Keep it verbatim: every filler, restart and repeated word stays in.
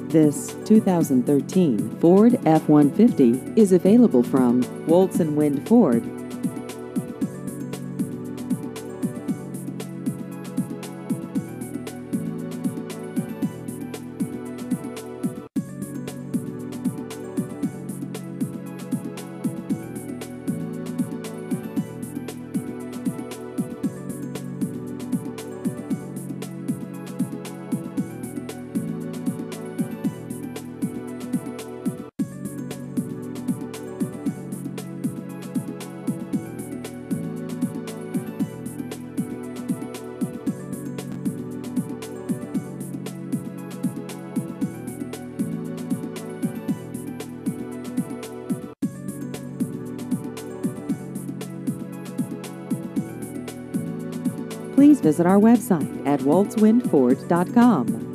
This two thousand thirteen Ford F one fifty is available from Woltz and Wind Ford. Please visit our website at woltz wind ford dot com.